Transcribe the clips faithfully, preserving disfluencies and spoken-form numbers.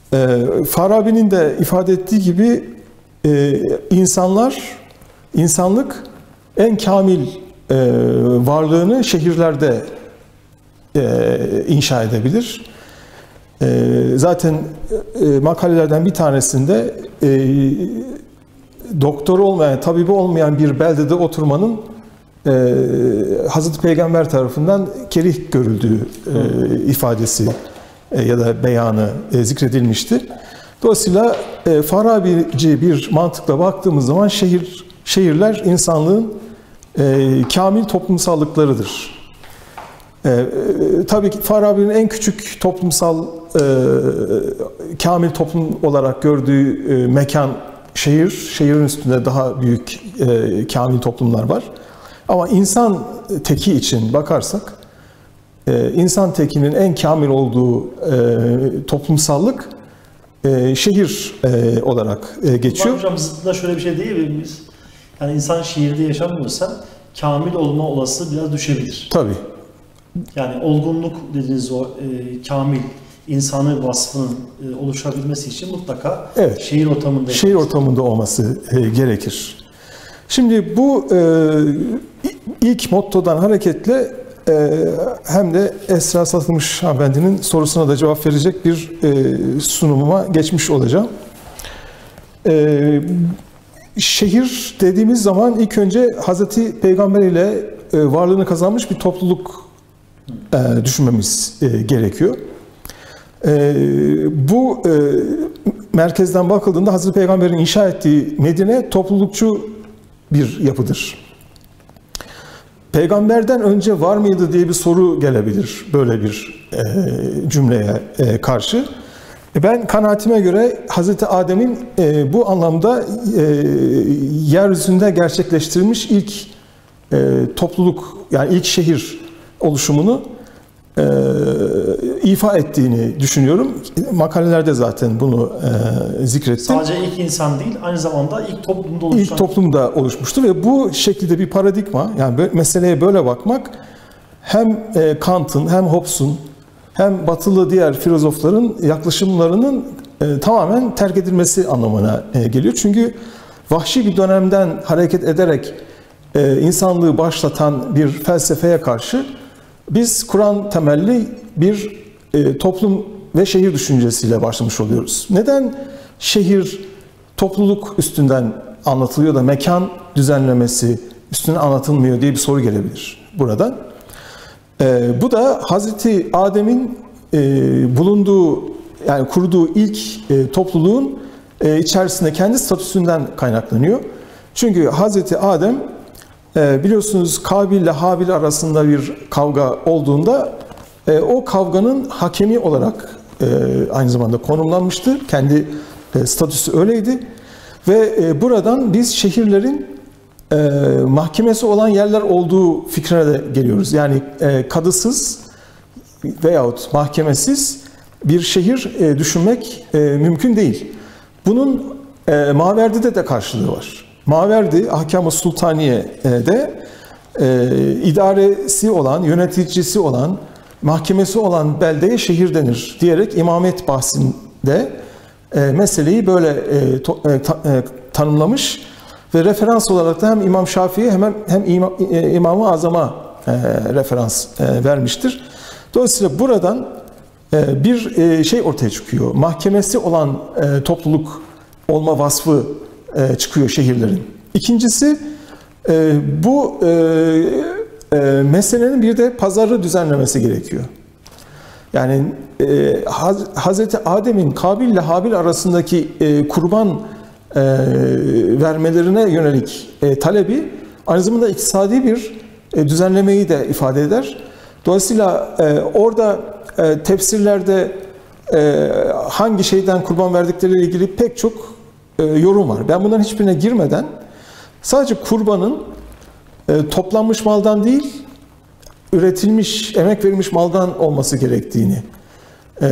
e, Farabi'nin de ifade ettiği gibi e, insanlar, insanlık en kamil e, varlığını şehirlerde e, inşa edebilir. E, zaten e, makalelerden bir tanesinde e, doktoru olmayan, tabibi olmayan bir beldede oturmanın e, Hazreti Peygamber tarafından kerih görüldüğü e, ifadesi e, ya da beyanı e, zikredilmişti. Dolayısıyla e, Farabici bir mantıkla baktığımız zaman şehir şehirler insanlığın e, kamil toplumsallıklarıdır. E, e, tabii ki Farabi'nin en küçük toplumsal e, kamil toplum olarak gördüğü e, mekan şehir, şehrin üstünde daha büyük e, kamil toplumlar var. Ama insan teki için bakarsak, e, insan tekinin en kamil olduğu e, toplumsallık e, şehir e, olarak e, geçiyor. Hocam zıttında şöyle bir şey değil mi? Yani insan şehirde yaşamıyorsa kamil olma olasılığı biraz düşebilir. Tabii. Yani olgunluk dediğiniz o e, kamil insanı vasfının e, oluşabilmesi için mutlaka evet, şehir ortamında şehir ortamında olması e, gerekir. Şimdi bu e, ilk mottodan hareketle e, hem de Esra Satılmış hanımefendinin sorusuna da cevap verecek bir e, sunumuma geçmiş olacağım. E, şehir dediğimiz zaman ilk önce Hazreti Peygamber ile e, varlığını kazanmış bir topluluk e, düşünmemiz e, gerekiyor. E, bu e, merkezden bakıldığında Hazreti Peygamber'in inşa ettiği Medine toplulukçu bir yapıdır. Peygamberden önce var mıydı diye bir soru gelebilir böyle bir e, cümleye e, karşı. Ben kanaatime göre Hazreti Adem'in e, bu anlamda e, yeryüzünde gerçekleştirilmiş ilk e, topluluk, yani ilk şehir oluşumunu e, ifa ettiğini düşünüyorum. Makalelerde zaten bunu e, zikrettim. Sadece ilk insan değil, aynı zamanda ilk toplumda oluşan. İlk toplumda oluşmuştur ve bu şekilde bir paradigma, yani böyle, meseleye böyle bakmak hem e, Kant'ın hem Hobbes'un hem batılı diğer filozofların yaklaşımlarının e, tamamen terk edilmesi anlamına e, geliyor. Çünkü vahşi bir dönemden hareket ederek e, insanlığı başlatan bir felsefeye karşı biz Kur'an temelli bir e, toplum ve şehir düşüncesiyle başlamış oluyoruz. Neden şehir topluluk üstünden anlatılıyor da mekan düzenlemesi üstüne anlatılmıyor diye bir soru gelebilir buradan. E, bu da Hazreti Adem'in e, bulunduğu, yani kurduğu ilk e, topluluğun e, içerisinde kendi statüsünden kaynaklanıyor. Çünkü Hazreti Adem e, biliyorsunuz Kabil ile Habil arasında bir kavga olduğunda e, o kavganın hakemi olarak e, aynı zamanda konumlanmıştı. Kendi e, statüsü öyleydi. Ve e, buradan biz şehirlerin e, mahkemesi olan yerler olduğu fikrine de geliyoruz. Yani e, kadısız veyahut mahkemesiz bir şehir e, düşünmek e, mümkün değil. Bunun e, Maverdi'de de karşılığı var. Maverdi, Ahkam-ı Sultaniye'de e, idaresi olan, yöneticisi olan, mahkemesi olan beldeye şehir denir diyerek imamet bahsinde e, meseleyi böyle e, to, e, ta, e, tanımlamış ve referans olarak da hem İmam Şafii'ye hem hem İmam, e, İmam-ı Azam'a e, referans e, vermiştir. Dolayısıyla buradan e, bir e, şey ortaya çıkıyor. Mahkemesi olan e, topluluk olma vasfı e, çıkıyor şehirlerin. İkincisi e, bu e, e, meselenin bir de pazarı düzenlemesi gerekiyor. Yani e, Haz, Hazreti Adem'in Kabil ile Habil arasındaki e, kurban e, vermelerine yönelik e, talebi aynı zamanda iktisadi bir e, düzenlemeyi de ifade eder. Dolayısıyla e, orada e, tefsirlerde e, hangi şeyden kurban verdikleriyle ilgili pek çok e, yorum var. Ben bunların hiçbirine girmeden sadece kurbanın e, toplanmış maldan değil, üretilmiş, emek verilmiş maldan olması gerektiğini e,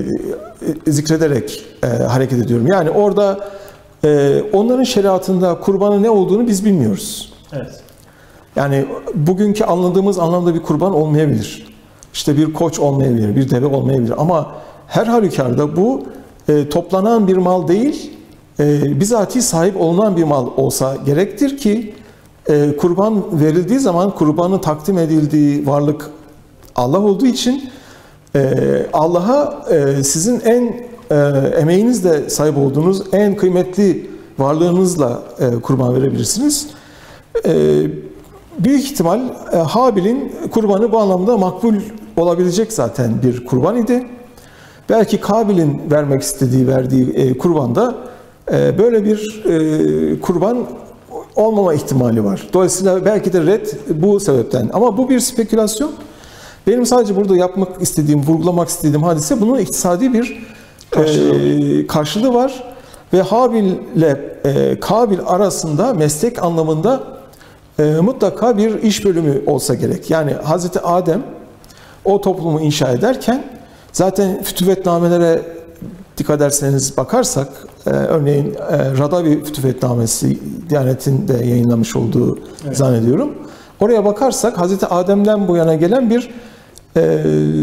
zikrederek e, hareket ediyorum. Yani orada e, onların şeriatında kurbanın ne olduğunu biz bilmiyoruz. Evet. Yani bugünkü anladığımız anlamda bir kurban olmayabilir. İşte bir koç olmayabilir, bir deve olmayabilir. Ama her halükarda bu e, toplanan bir mal değil, e, bizatihi sahip olunan bir mal olsa gerektir ki e, kurban verildiği zaman kurbanın takdim edildiği varlık Allah olduğu için e, Allah'a e, sizin en e, emeğinizle sahip olduğunuz en kıymetli varlığınızla e, kurban verebilirsiniz. E, büyük ihtimal e, Habil'in kurbanı bu anlamda makbul olabilecek zaten bir kurban idi. Belki Kabil'in vermek istediği, verdiği e, kurbanda e, böyle bir e, kurban olmama ihtimali var. Dolayısıyla belki de red bu sebepten. Ama bu bir spekülasyon. Benim sadece burada yapmak istediğim, vurgulamak istediğim hadise bunun iktisadi bir karşılığı, e, karşılığı var. Ve Habil ile e, Kabil arasında meslek anlamında e, mutlaka bir iş bölümü olsa gerek. Yani Hazreti Adem o toplumu inşa ederken zaten fütüvetnamelere dikkat ederseniz bakarsak, e, örneğin e, Radavi fütüvetnamesi Diyanet'in de yayınlamış olduğu evet. zannediyorum. Oraya bakarsak Hazreti Adem'den bu yana gelen bir e,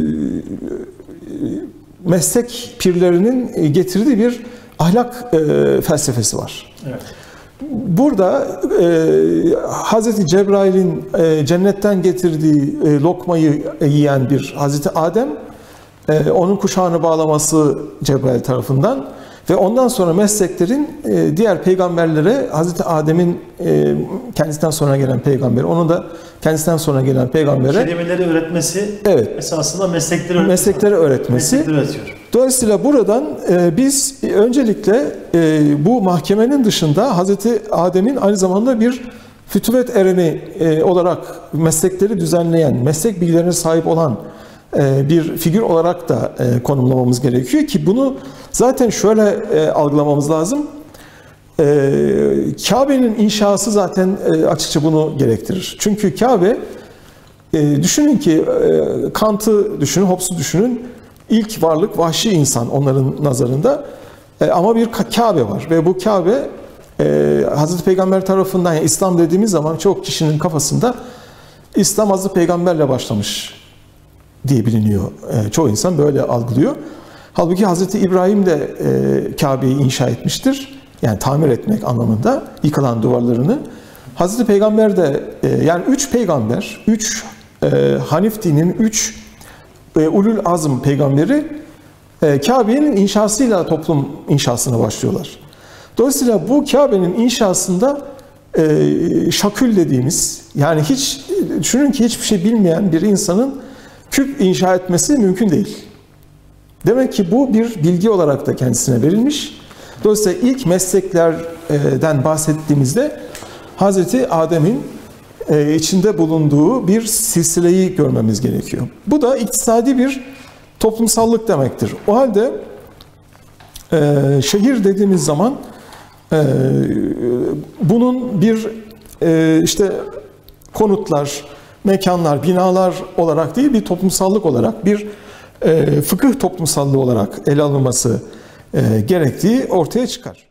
meslek pirlerinin getirdiği bir ahlak e, felsefesi var. Evet. Burada e, Hazreti Cebrail'in e, cennetten getirdiği e, lokmayı yiyen bir Hazreti Adem, e, onun kuşağını bağlaması Cebrail tarafından ve ondan sonra mesleklerin e, diğer peygamberlere Hazreti Adem'in e, kendisinden sonra gelen peygamber, onun da kendisinden sonra gelen peygambere kelimeleri öğretmesi, evet, esasında meslekleri öğretmesi. Meslekleri öğretmesi. Meslekleri öğretiyor. Dolayısıyla buradan e, biz öncelikle e, bu mahkemenin dışında Hazreti Adem'in aynı zamanda bir fütüvet ereni e, olarak meslekleri düzenleyen, meslek bilgilerine sahip olan e, bir figür olarak da e, konumlamamız gerekiyor ki bunu zaten şöyle e, algılamamız lazım. E, Kabe'nin inşası zaten e, açıkça bunu gerektirir. Çünkü Kabe, e, düşünün ki e, Kant'ı düşünün, Hobbes'u düşünün. İlk varlık vahşi insan onların nazarında, e, ama bir Kabe var ve bu Kabe e, Hazreti Peygamber tarafından, yani İslam dediğimiz zaman çok kişinin kafasında İslam Hazreti Peygamberle başlamış diye biliniyor. E, çoğu insan böyle algılıyor. Halbuki Hazreti İbrahim de e, Kabe'yi inşa etmiştir. Yani tamir etmek anlamında yıkılan duvarlarını. Hazreti Peygamber de e, yani üç peygamber, üç e, Hanif dinin üç e, Ulul Azm peygamberi e, Kabe'nin inşasıyla toplum inşasına başlıyorlar. Dolayısıyla bu Kabe'nin inşasında e, şakül dediğimiz, yani hiç düşünün ki hiçbir şey bilmeyen bir insanın küp inşa etmesi mümkün değil. Demek ki bu bir bilgi olarak da kendisine verilmiş. Dolayısıyla ilk mesleklerden bahsettiğimizde Hazreti Adem'in içinde bulunduğu bir silsileyi görmemiz gerekiyor. Bu da iktisadi bir toplumsallık demektir. O halde şehir dediğimiz zaman bunun bir işte konutlar, mekanlar, binalar olarak değil, bir toplumsallık olarak, bir fıkıh toplumsallığı olarak ele alınması gerektiği ortaya çıkar.